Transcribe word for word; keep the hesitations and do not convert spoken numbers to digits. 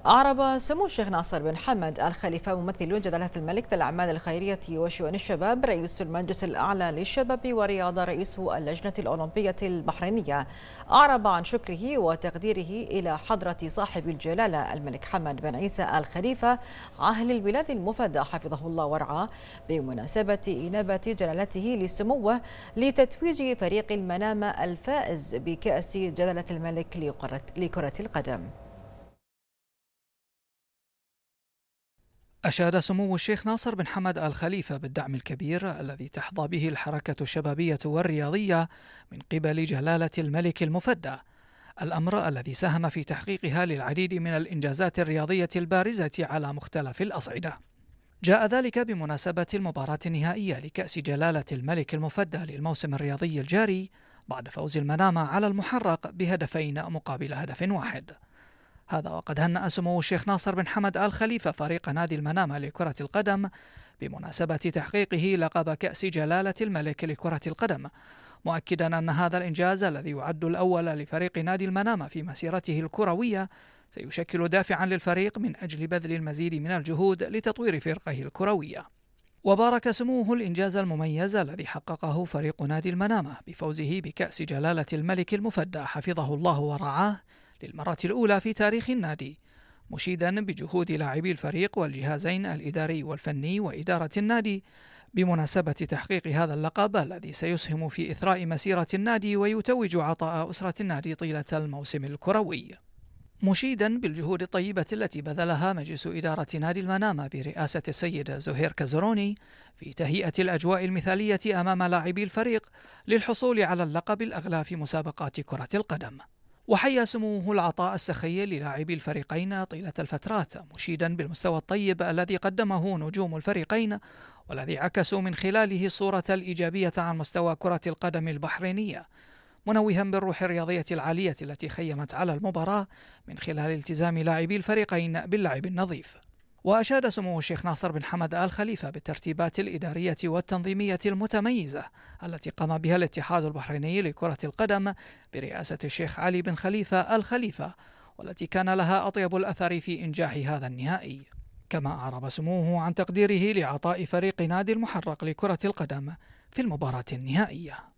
أعرب سمو الشيخ ناصر بن حمد آل خليفة ممثل جلالة الملك للأعمال الخيرية وشؤون الشباب رئيس المجلس الأعلى للشباب والرياضة رئيس اللجنة الأولمبية البحرينية، أعرب عن شكره وتقديره إلى حضرة صاحب الجلالة الملك حمد بن عيسى آل خليفة عاهل البلاد المفدى حفظه الله ورعاه بمناسبة إنابة جلالته لسموه لتتويج فريق المنامة الفائز بكأس جلالة الملك لكرة القدم. أشاد سمو الشيخ ناصر بن حمد آل خليفة بالدعم الكبير الذي تحظى به الحركة الشبابية والرياضية من قبل جلالة الملك المفدى، الأمر الذي ساهم في تحقيقها للعديد من الإنجازات الرياضية البارزة على مختلف الأصعدة. جاء ذلك بمناسبة المباراة النهائية لكأس جلالة الملك المفدى للموسم الرياضي الجاري بعد فوز المنامة على المحرق بهدفين مقابل هدف واحد. هذا وقد هنأ سمو الشيخ ناصر بن حمد آل خليفة فريق نادي المنامة لكرة القدم بمناسبة تحقيقه لقب كأس جلالة الملك لكرة القدم، مؤكدا أن هذا الإنجاز الذي يعد الأول لفريق نادي المنامة في مسيرته الكروية سيشكل دافعا للفريق من أجل بذل المزيد من الجهود لتطوير فرقه الكروية. وبارك سموه الإنجاز المميز الذي حققه فريق نادي المنامة بفوزه بكأس جلالة الملك المفدى حفظه الله ورعاه للمرة الأولى في تاريخ النادي، مشيدا بجهود لاعبي الفريق والجهازين الإداري والفني وإدارة النادي بمناسبة تحقيق هذا اللقب الذي سيسهم في إثراء مسيرة النادي ويتوج عطاء أسرة النادي طيلة الموسم الكروي، مشيدا بالجهود الطيبة التي بذلها مجلس إدارة نادي المنامة برئاسة السيد زهير كزروني في تهيئة الأجواء المثالية أمام لاعبي الفريق للحصول على اللقب الأغلى في مسابقات كرة القدم. وحيا سموه العطاء السخي للاعبي الفريقين طيلة الفترات، مشيدا بالمستوى الطيب الذي قدمه نجوم الفريقين والذي عكسوا من خلاله الصورة الإيجابية عن مستوى كرة القدم البحرينية، منوها بالروح الرياضية العالية التي خيمت على المباراة من خلال التزام لاعبي الفريقين باللعب النظيف. وأشاد سمو الشيخ ناصر بن حمد آل خليفة بالترتيبات الإدارية والتنظيمية المتميزة التي قام بها الاتحاد البحريني لكرة القدم برئاسة الشيخ علي بن خليفة آل خليفة، والتي كان لها أطيب الأثر في إنجاح هذا النهائي. كما أعرب سموه عن تقديره لعطاء فريق نادي المحرق لكرة القدم في المباراة النهائية.